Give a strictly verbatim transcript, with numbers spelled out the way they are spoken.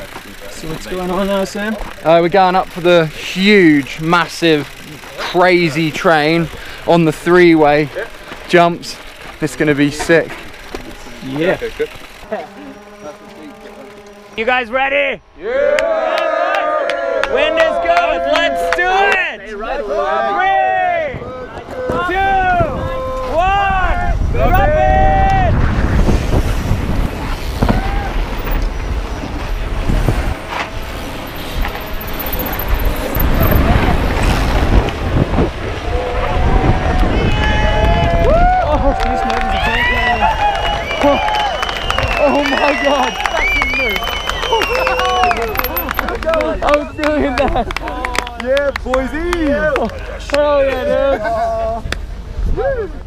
So what's going on now, Sam? Uh, we're going up for the huge, massive, crazy train on the three-way jumps. It's going to be sick. Yeah. You guys ready? Yeah! Wind is good. Let's do it. Three, two, one. Drop it. Oh, these nuggets are tanking. Oh my god. I was doing that. Yeah, boysy! Hell yeah, dude.